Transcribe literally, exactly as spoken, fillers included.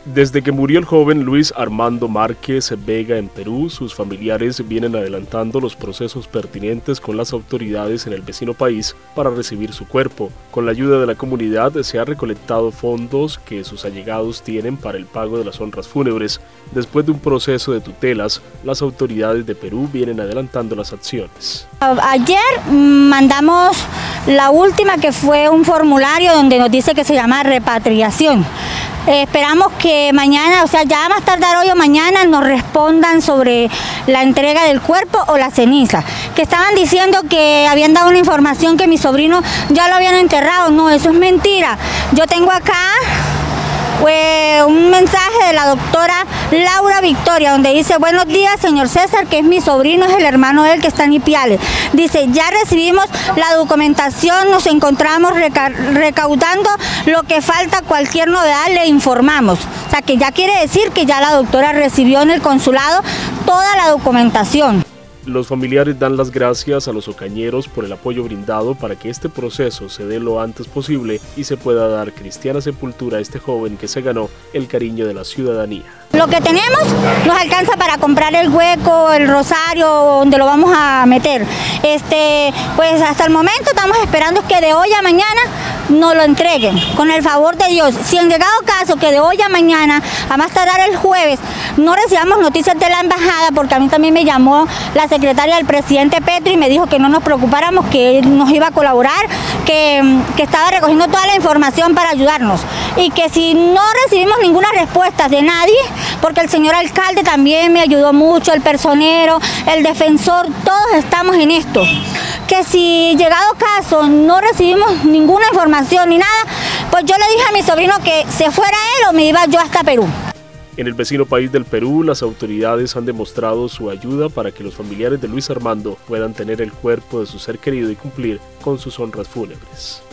Desde que murió el joven Luis Armando Márquez Vega en Perú, sus familiares vienen adelantando los procesos pertinentes con las autoridades en el vecino país para recibir su cuerpo. Con la ayuda de la comunidad se ha recolectado fondos que sus allegados tienen para el pago de las honras fúnebres. Después de un proceso de tutelas, las autoridades de Perú vienen adelantando las acciones. Ayer mandamos la última, que fue un formulario donde nos dice que se llama repatriación. Eh, esperamos que mañana, o sea, ya más tardar hoy o mañana, nos respondan sobre la entrega del cuerpo o la ceniza. Que estaban diciendo que habían dado una información que mi sobrino ya lo habían enterrado. No, eso es mentira. Yo tengo acá eh, un mensaje de la doctora Laura Victoria, donde dice: buenos días, señor César, que es mi sobrino, es el hermano de él que está en Ipiales. Dice: ya recibimos la documentación, nos encontramos reca recaudando lo que falta, cualquier novedad le informamos. O sea, que ya quiere decir que ya la doctora recibió en el consulado toda la documentación. Los familiares dan las gracias a los ocañeros por el apoyo brindado para que este proceso se dé lo antes posible y se pueda dar cristiana sepultura a este joven que se ganó el cariño de la ciudadanía. Lo que tenemos nos alcanza para comprar el hueco, el rosario, donde lo vamos a meter. Este, pues hasta el momento estamos esperando que de hoy a mañana nos lo entreguen, con el favor de Dios. Si en llegado caso que de hoy a mañana, a más tardar el jueves, no recibamos noticias de la embajada, porque a mí también me llamó la secretaria del presidente Petro y me dijo que no nos preocupáramos, que él nos iba a colaborar, que, que estaba recogiendo toda la información para ayudarnos, y que si no recibimos ninguna respuesta de nadie, porque el señor alcalde también me ayudó mucho, el personero, el defensor, todos estamos en esto, que si llegado caso no recibimos ninguna información ni nada, pues yo le dije a mi sobrino que se fuera él o me iba yo hasta Perú. En el vecino país del Perú, las autoridades han demostrado su ayuda para que los familiares de Luis Armando puedan tener el cuerpo de su ser querido y cumplir con sus honras fúnebres.